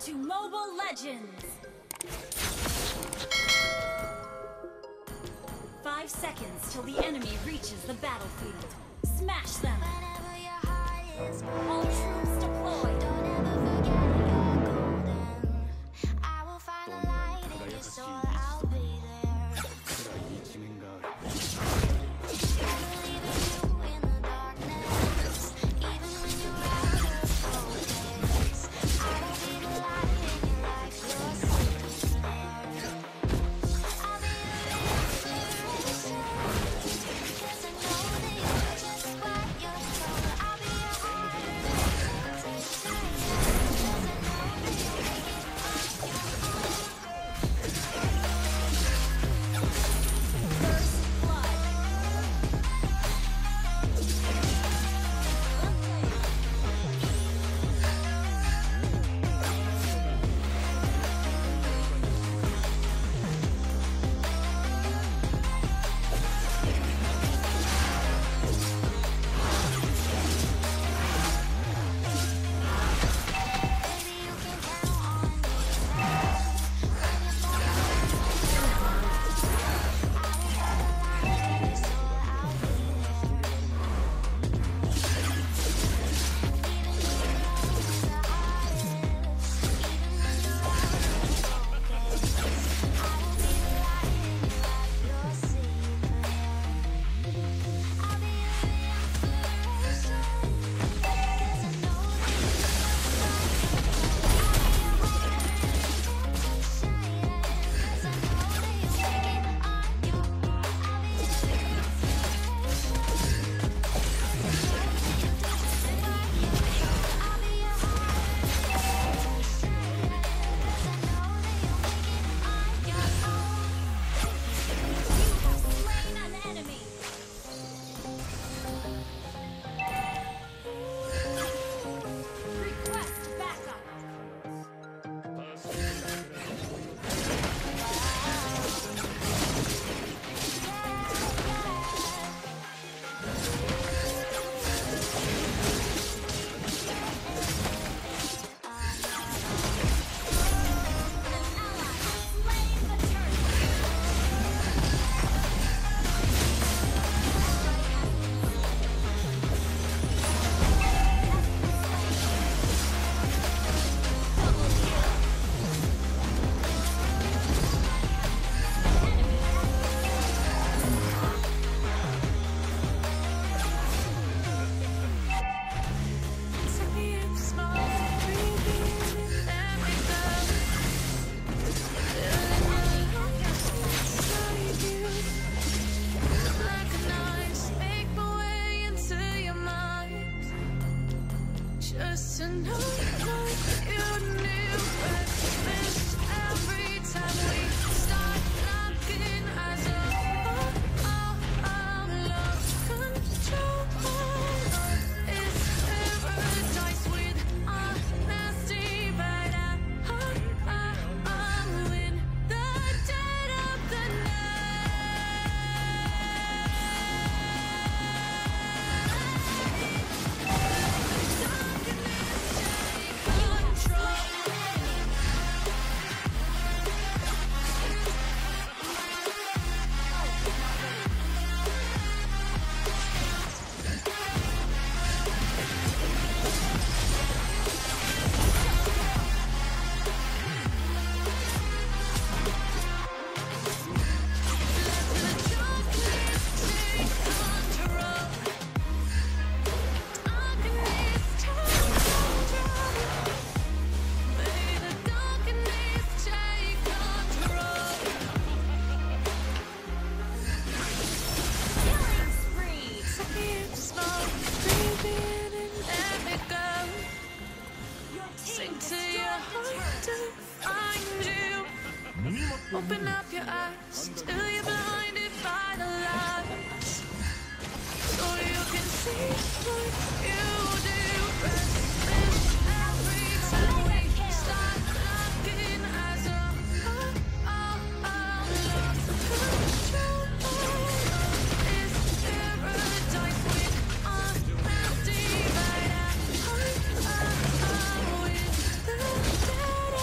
to Mobile Legends! 5 seconds till the enemy reaches the battlefield. Smash them! All troops deployed! Don't ever forget you're golden. I will find a light in your soul, I'll be there. I believe in you in the darkness, even when you're out of focus. I will be the light in your life, you're safe there. I'll be your inspiration, 'cause I know that you're just what you're told. I'll be your heart and shine, 'cause I know that you'll make it on your own. First blood! Baby, you can count on me now. When you're falling, I will find a light in your soul, I'll be there. Even when your love is the hardest, even when you're out of focus, I will be the light in your life, you're safe there. I'll be your inspiration, 'cause I know that you're just what you're told. I'll be your heart and shine, 'cause I know that you'll make it on your own. I'll be your inspiration, 'cause I know that you'll do just what you're told. I'll be your heart and shine, 'cause I know that you'll make it on your own. You have slain an enemy! Request backup! An ally has slain the turtle! Double kill! Just to know you knew this every time we start knocking eyes lost control. It's paradise with honesty, but I'm in the dead of the Killing spree! Your team Sing to destroyed your the heart to turret! find you. Open up your eyes till you're blinded by the lights, so you can see what you do. Restless every time we start knocking eyes lost control. It's paradise with honesty, but I'm with the dead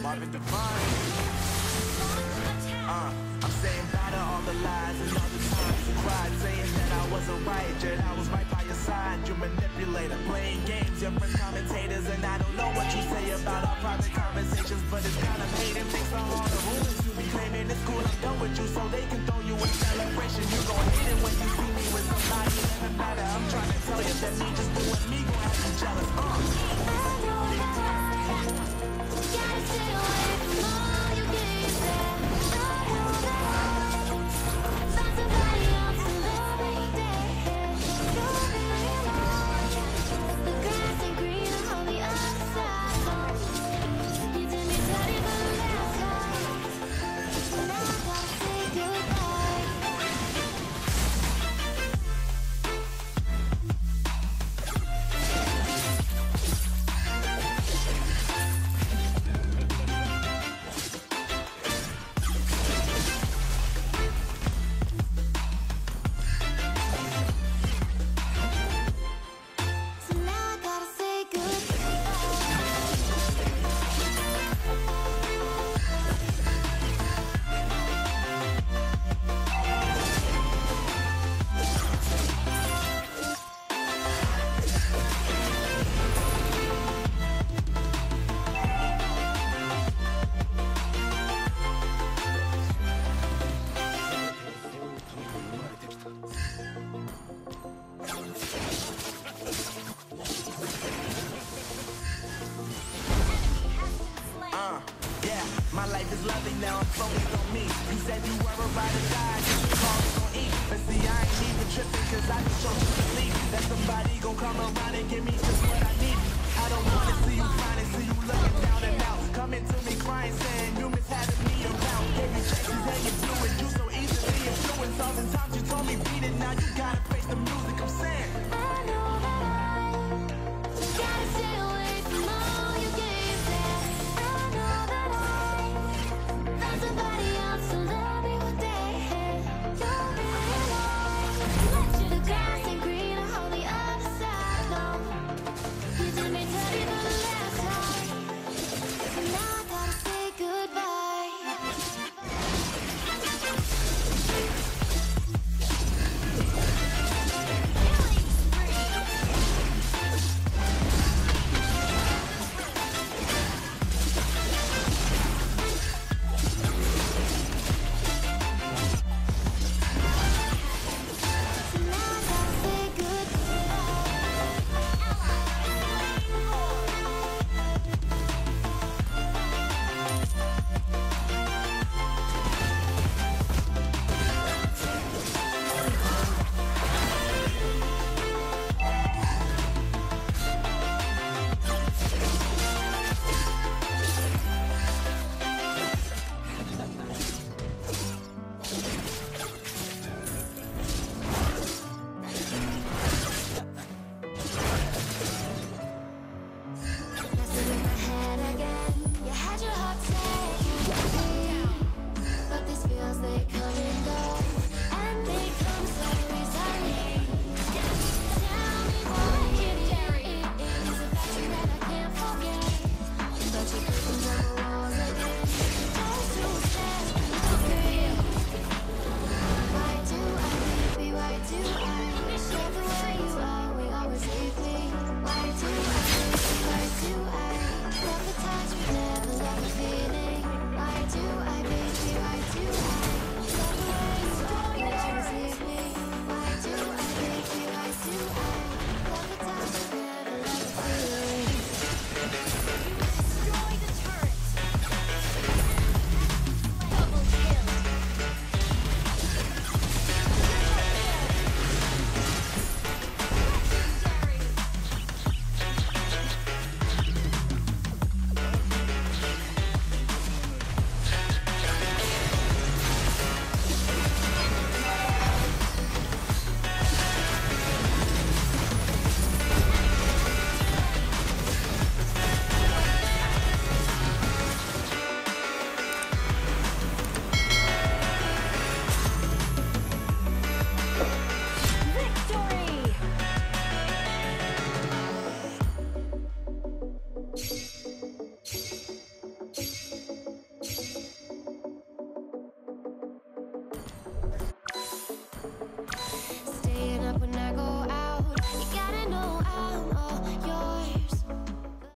Marvin Devine. I'm saying bye to all the lies and all the times you cried, saying that I wasn't right, yet I was right by your side. You manipulator, playing games, your friends commentators, and I don't know what you say about our private conversations, but it's kind of hating. Thanks for all the rumors you be claiming. It's cool, I'm done with you, so they can throw you a celebration. You gon' hate it when you see me with somebody, it doesn't matter. I'm trying to tell you that me just doing me gon' have you jealous. I know that gotta stay away from all you games there. I know that find somebody else to love every day. You'll be alone. The grass ain't greener on the other side. You did me dirty for the last time. Now I gotta say goodbye. So now I gotta say Yeah, my life is lovely now, I'm focused on me. You said you were a ride or die, you should call me gon' eat. But see, I ain't even tripping, cause I just chose to believe that somebody gon' come around and give me just what I need. I don't wanna see you crying and see you looking down and out. Come into